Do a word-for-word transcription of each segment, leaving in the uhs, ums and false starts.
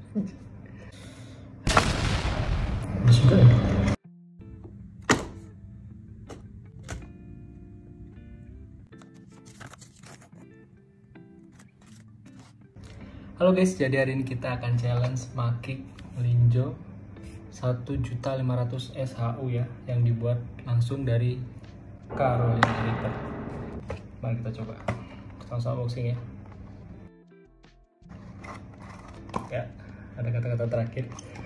Suka ya? Halo guys, jadi hari ini kita akan challenge Makik Melinjo satu juta lima ratus S H U ya, yang dibuat langsung dari Carolina Reaper. Mari kita coba sama-sama unboxing ya. Ya, ada kata-kata terakhir.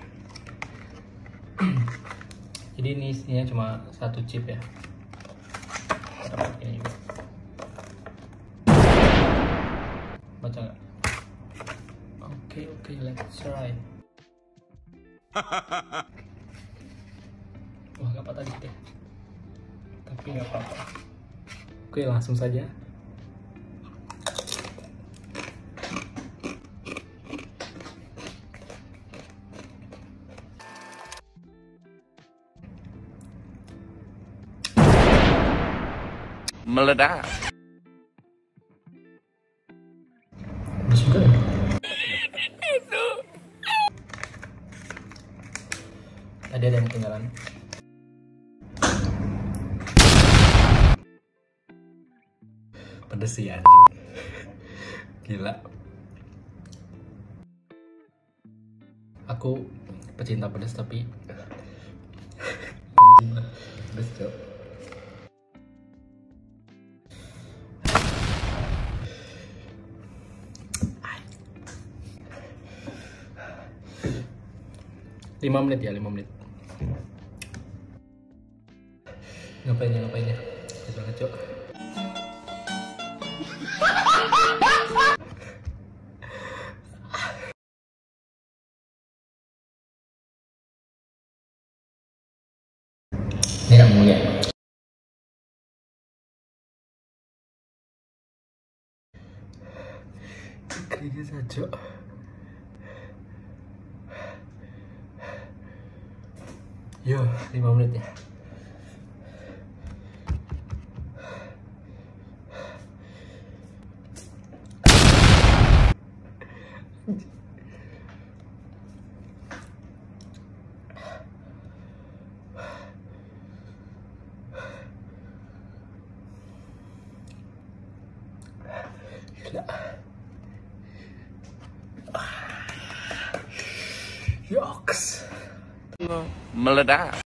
Jadi ini isinya cuma satu chip ya. Dapat ini juga. Baca nggak? Oke, oke, let's try. Wah, nggak patah dikit ya. Tapi nggak apa-apa. Oke, langsung saja. Meledak. Suka ya? Tadi ada yang ketinggalan. Pedes sih anjing. Gila. Aku pecinta pedas tapi anjing lah. Pedes cok. lima menit ya, lima menit. Ngapain ya, ngapain ya? Kacau-kacau. Ini gak mau ya? Kayaknya saja. Yo, lima menit ya. Gila. Yoks. Meledak.